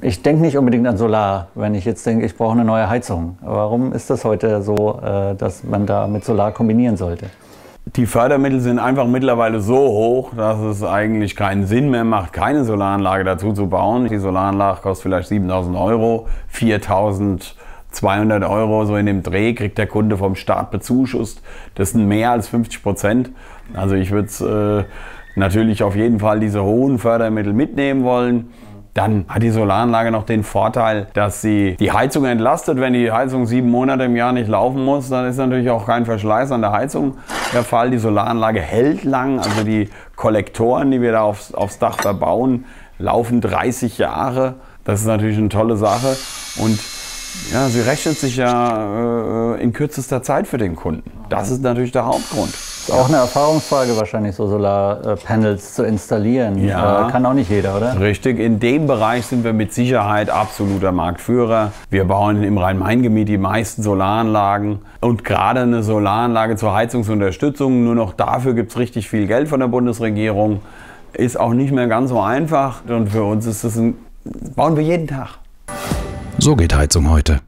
Ich denke nicht unbedingt an Solar, wenn ich jetzt denke, ich brauche eine neue Heizung. Warum ist das heute so, dass man da mit Solar kombinieren sollte? Die Fördermittel sind einfach mittlerweile so hoch, dass es eigentlich keinen Sinn mehr macht, keine Solaranlage dazu zu bauen. Die Solaranlage kostet vielleicht 7.000 Euro, 4.200 Euro, so in dem Dreh kriegt der Kunde vom Staat bezuschusst. Das sind mehr als 50%. Also ich würde natürlich auf jeden Fall diese hohen Fördermittel mitnehmen wollen. Dann hat die Solaranlage noch den Vorteil, dass sie die Heizung entlastet. Wenn die Heizung 7 Monate im Jahr nicht laufen muss, dann ist natürlich auch kein Verschleiß an der Heizung der Fall. Die Solaranlage hält lang, also die Kollektoren, die wir da aufs Dach verbauen, laufen 30 Jahre. Das ist natürlich eine tolle Sache und ja, sie rechnet sich ja in kürzester Zeit für den Kunden. Das ist natürlich der Hauptgrund. Ist auch eine Erfahrungsfrage wahrscheinlich, so Solarpanels zu installieren. Ja, kann auch nicht jeder, oder? Richtig, in dem Bereich sind wir mit Sicherheit absoluter Marktführer. Wir bauen im Rhein-Main-Gebiet die meisten Solaranlagen. Und gerade eine Solaranlage zur Heizungsunterstützung, nur noch dafür gibt es richtig viel Geld von der Bundesregierung. Ist auch nicht mehr ganz so einfach. Und für uns ist das bauen wir jeden Tag. So geht Heizung heute.